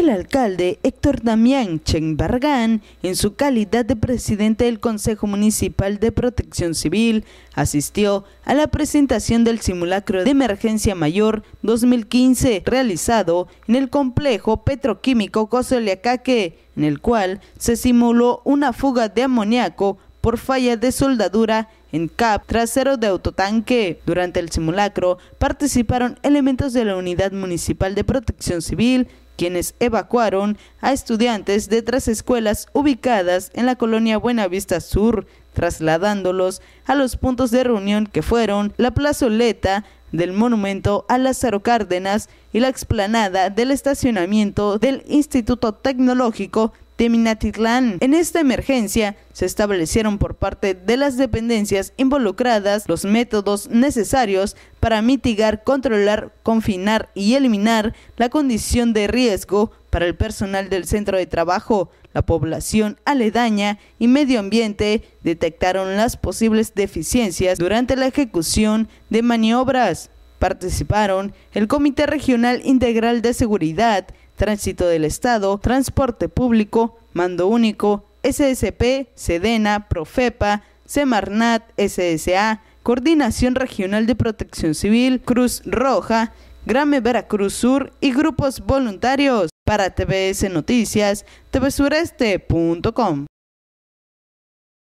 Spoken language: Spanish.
El alcalde Héctor Damián Chen-Barragán, en su calidad de presidente del Consejo Municipal de Protección Civil, asistió a la presentación del simulacro de emergencia mayor 2015 realizado en el complejo petroquímico Cosoleacaque, en el cual se simuló una fuga de amoníaco por falla de soldadura en cap trasero de autotanque. Durante el simulacro participaron elementos de la Unidad Municipal de Protección Civil, quienes evacuaron a estudiantes de 3 escuelas ubicadas en la colonia Buenavista Sur, trasladándolos a los puntos de reunión que fueron la plazoleta del monumento a Lázaro Cárdenas y la explanada del estacionamiento del Instituto Tecnológico de Minatitlán. En esta emergencia se establecieron por parte de las dependencias involucradas los métodos necesarios para mitigar, controlar, confinar y eliminar la condición de riesgo para el personal del centro de trabajo, la población aledaña y medio ambiente. Detectaron las posibles deficiencias durante la ejecución de maniobras. Participaron el Comité Regional Integral de Seguridad, Tránsito del Estado, Transporte Público, Mando Único, SSP, Sedena, Profepa, Semarnat, SSA, Coordinación Regional de Protección Civil, Cruz Roja, Grame Veracruz Sur y grupos voluntarios. Para TVS Noticias, tvsureste.com.